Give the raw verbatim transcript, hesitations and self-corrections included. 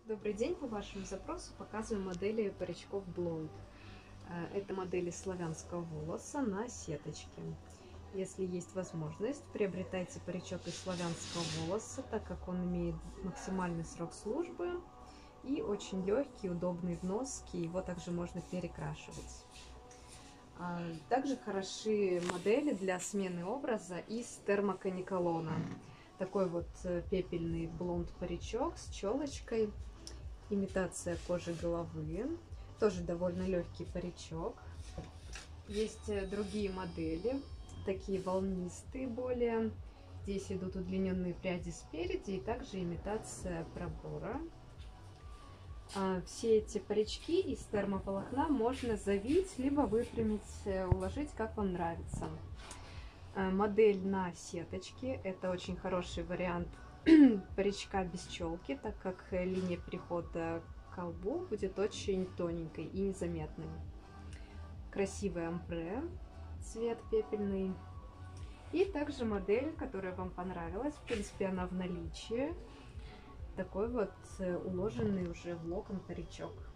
Добрый день, по вашему запросу показываю модели паричков Blond. Это модели славянского волоса на сеточке. Если есть возможность, приобретайте паричок из славянского волоса, так как он имеет максимальный срок службы и очень легкий, удобный в носке, его также можно перекрашивать. Также хороши модели для смены образа из термоканиколона. Такой вот пепельный блонд паричок с челочкой, имитация кожи головы, тоже довольно легкий паричок. Есть другие модели, такие волнистые более. Здесь идут удлиненные пряди спереди и также имитация пробора. Все эти парички из термоволокна можно завить, либо выпрямить, уложить, как вам нравится. Модель на сеточке — это очень хороший вариант паричка без челки, так как линия перехода к колбу будет очень тоненькой и незаметной. Красивый амбре, цвет пепельный. И также модель, которая вам понравилась, в принципе, она в наличии. Такой вот уложенный уже в локон паричок.